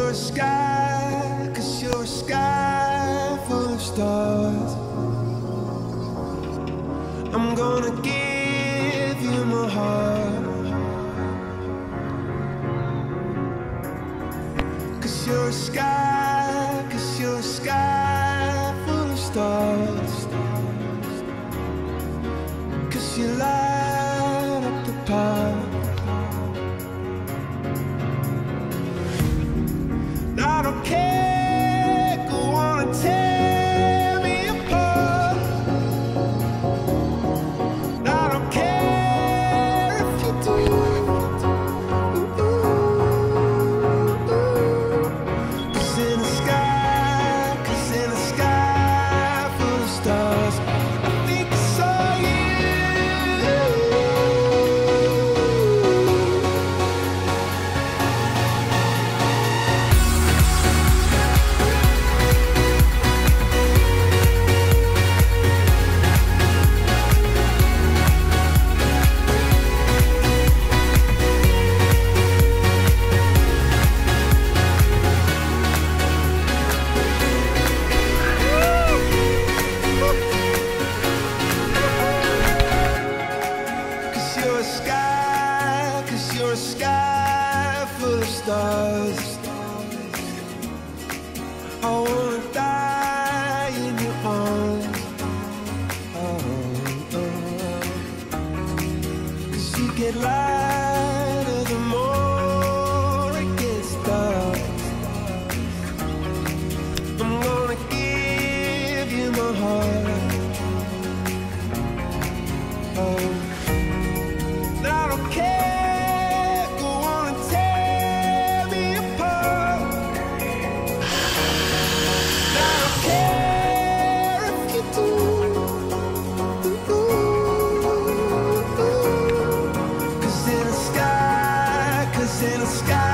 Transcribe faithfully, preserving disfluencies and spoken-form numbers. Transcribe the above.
you're a sky, cause you're a sky full of stars. I'm gonna give you my heart, cause you're a sky, cause you're a sky full of stars. Cause you light up the path. I don't care, go on and tear me apart. I don't care if you do. Cause in the sky, cause in the sky full of stars, I think I saw you. You're a sky, cause you're a sky full of stars. I wanna die in your arms. Oh, oh. Cause you get lighter the more it gets dark. I'm gonna give you my heart. Oh, I don't care, go on and tear me apart. I don't care if you do. Cause in the sky, cause in the sky